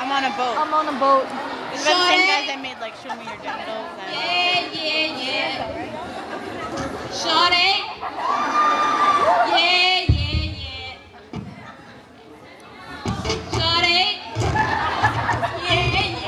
I'm on a boat. I'm on a boat. It's about the same guys that made like Show Me Your Genitals. Yeah. Shorty. Yeah. Shorty. Yeah.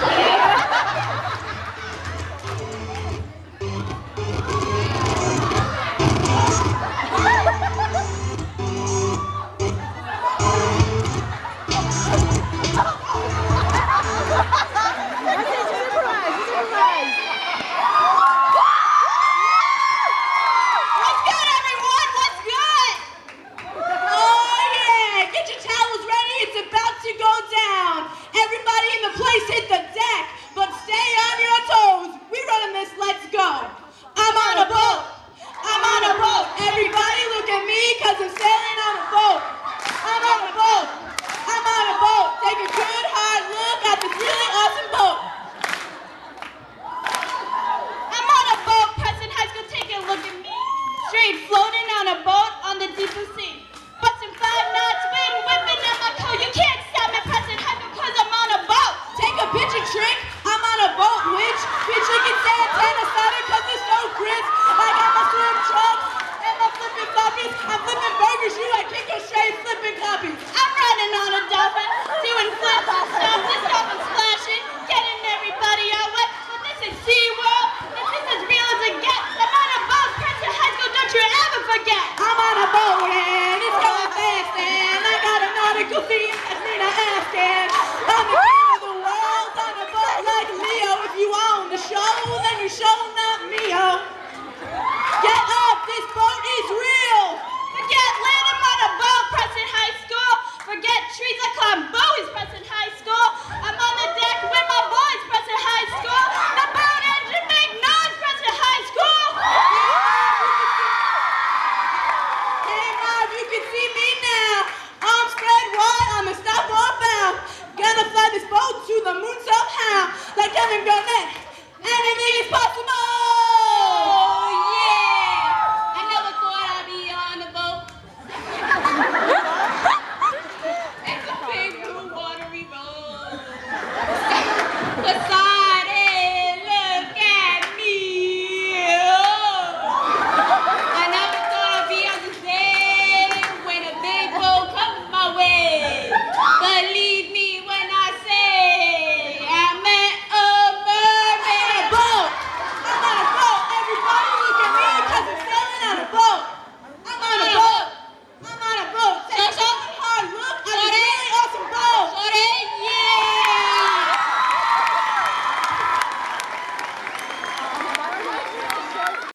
Floating on a boat on the deepest sea. Busting 5 knots, wind whipping at my coat. You can't stop me, Preston, because I'm on a boat. Take a bitch and trick, I'm on a boat, witch. Bitch, you can say antenna solid cause there's no grits. I got my swim trunks and my flipping floppies. I'm flipping burgers, you like Kinko straight flipping copies. I'm riding on a dolphin, doing flips and stuff. This dolphin splashing, getting everybody out wet. But this is SeaWorld, this is as real as it gets. I'm on a boat, Preston High School, don't you ever forget. I'm on a boat and it's going fast and I got a nautical theme, that's me to ask and I'm the king of the world on a boat like Leo. If you own the show, then you show not me-o. Get up, this boat is real. Forget land, I'm on a boat, Preston High School. Forget trees, I climb Bowie's Preston High School.